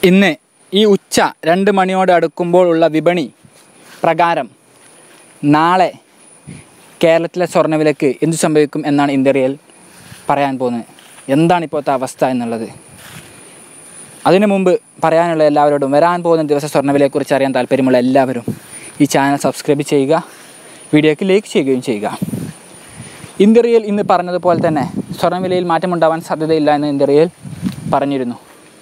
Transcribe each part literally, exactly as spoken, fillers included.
ഇന്ന് ഈ ഉച്ച രണ്ട് മണിയോട് അടുക്കുമ്പോഴുള്ള വിപണി പ്രകാരം നാളെ കേരളത്തിലെ സ്വർണ്ണവിലയ്ക്ക് എന്തു സംഭവിക്കും എന്നാണ് ഇന്ത്യയിൽ പറയാൻ പോകുന്നത്. എന്താണ് ഇപ്പോഴത്തെ അവസ്ഥ എന്നുള്ളത്. അതിനു മുമ്പ് പറയാനുള്ള എല്ലാവരോടും വരാൻ പോകുന്ന ദിവസം സ്വർണ്ണവിലയെക്കുറിച്ച് അറിയാൻ താല്പര്യമുള്ള എല്ലാവരും ഈ ചാനൽ സബ്സ്ക്രൈബ് ചെയ്യുക, വീഡിയോയ്ക്ക് ലൈക്ക് ചെയ്യുകയും ചെയ്യുക. ഇന്ത്യയിൽ ഇന്ന് പറഞ്ഞതുപോലെ തന്നെ സ്വർണ്ണവിലയിൽ മാറ്റമുണ്ടാവാൻ സാധ്യതയില്ല എന്ന് ഇന്ത്യയിൽ പറഞ്ഞിരുന്നു.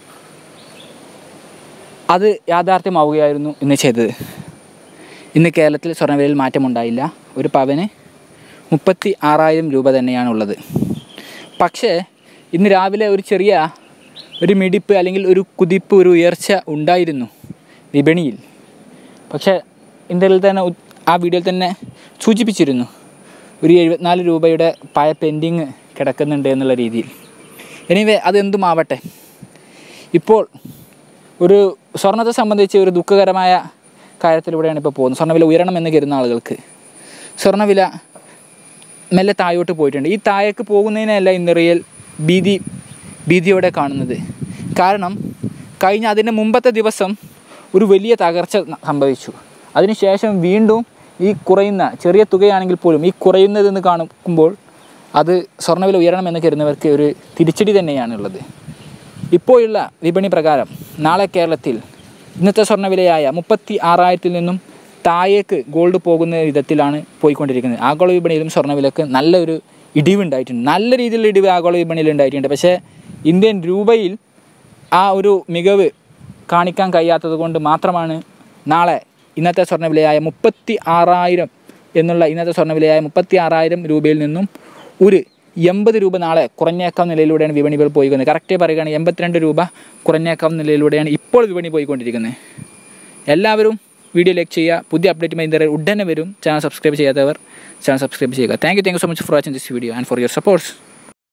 അത് യാഥാർത്ഥ്യമാവുകയായിരുന്നു ഇന്ന് ചെയ്തത്. ഇന്ന് കേരളത്തിൽ സ്വർണ്ണവിലയിൽ മാറ്റമുണ്ടായില്ല. ഒരു പവന് മുപ്പത്തി ആറായിരം രൂപ തന്നെയാണുള്ളത്. പക്ഷേ ഇന്ന് രാവിലെ ഒരു ചെറിയ ഒരു മിടിപ്പ് അല്ലെങ്കിൽ ഒരു കുതിപ്പ്, ഒരു ഉയർച്ച ഉണ്ടായിരുന്നു വിപണിയിൽ. പക്ഷേ ഇന്ത്യയിൽ തന്നെ ആ വീഡിയോയിൽ തന്നെ സൂചിപ്പിച്ചിരുന്നു ഒരു എഴുപത്തിനാല് രൂപയുടെ പഴയ പെൻഡിങ് കിടക്കുന്നുണ്ട് എന്നുള്ള രീതിയിൽ. എനിവേ അതെന്തുമാവട്ടെ, ഇപ്പോൾ ഒരു സ്വർണ്ണത്തെ സംബന്ധിച്ച് ഒരു ദുഃഖകരമായ കാര്യത്തിലൂടെയാണ് ഇപ്പോൾ പോകുന്നത്. സ്വർണ്ണവില ഉയരണമെന്ന് കരുതുന്ന ആളുകൾക്ക് സ്വർണ്ണവില മെല്ലെ താഴോട്ട് പോയിട്ടുണ്ട്. ഈ താഴേക്ക് പോകുന്നതിനല്ല ഇന്ത്യയിൽ ഭീതി ഭീതിയോടെ കാണുന്നത്. കാരണം കഴിഞ്ഞ അതിൻ്റെ മുമ്പത്തെ ദിവസം ഒരു വലിയ തകർച്ച സംഭവിച്ചു. അതിനുശേഷം വീണ്ടും ഈ കുറയുന്ന ചെറിയ തുകയാണെങ്കിൽ പോലും ഈ കുറയുന്നതെന്ന് കാണുമ്പോൾ അത് സ്വർണ്ണവില ഉയരണമെന്ന് കരുതുന്നവർക്ക് ഒരു തിരിച്ചടി തന്നെയാണുള്ളത്. ഇപ്പോഴുള്ള വിപണി പ്രകാരം നാളെ കേരളത്തിൽ ഇന്നത്തെ സ്വർണ്ണവിലയായ മുപ്പത്തി ആറായിരത്തിൽ നിന്നും താഴേക്ക് ഗോൾഡ് പോകുന്ന വിധത്തിലാണ് പോയിക്കൊണ്ടിരിക്കുന്നത്. ആഗോള വിപണിയിലും സ്വർണ്ണവിലക്ക് നല്ലൊരു ഇടിവുണ്ടായിട്ടുണ്ട്. നല്ല രീതിയിലുള്ള ഇടിവ് ആഗോള വിപണിയിൽ ഉണ്ടായിട്ടുണ്ട്. പക്ഷേ ഇന്ത്യൻ രൂപയിൽ ആ ഒരു മികവ് കാണിക്കാൻ കഴിയാത്തത് കൊണ്ട് മാത്രമാണ് നാളെ ഇന്നത്തെ സ്വർണ്ണവിലയായ മുപ്പത്തി ആറായിരം എന്നുള്ള ഇന്നത്തെ സ്വർണ്ണവിലയായ മുപ്പത്തി ആറായിരം രൂപയിൽ നിന്നും ഒരു എൺപത് രൂപ നാളെ കുറഞ്ഞേക്കാവുന്ന നിലയിലൂടെയാണ് വിപണികൾ പോയിക്കൊണ്ടിരിക്കുന്നത്. കറക്റ്റ് പറയുകയാണെങ്കിൽ എൺപത്തിരണ്ട് രൂപ കുറഞ്ഞേക്കാവുന്ന നിലയിലൂടെയാണ് ഇപ്പോൾ വിപണി പോയിക്കൊണ്ടിരിക്കുന്നത്. എല്ലാവരും വീഡിയോ ലൈക്ക് ചെയ്യുക. പുതിയ അപ്ഡേറ്റുമായി ഇന്ത്യയിൽ ഉടനെ വരും. ചാനൽ സബ്സ്ക്രൈബ് ചെയ്യാത്തവർ ചാനൽ സബ്സ്ക്രൈബ് ചെയ്യുക. Thank you thank you so much for watching this video and for your supports.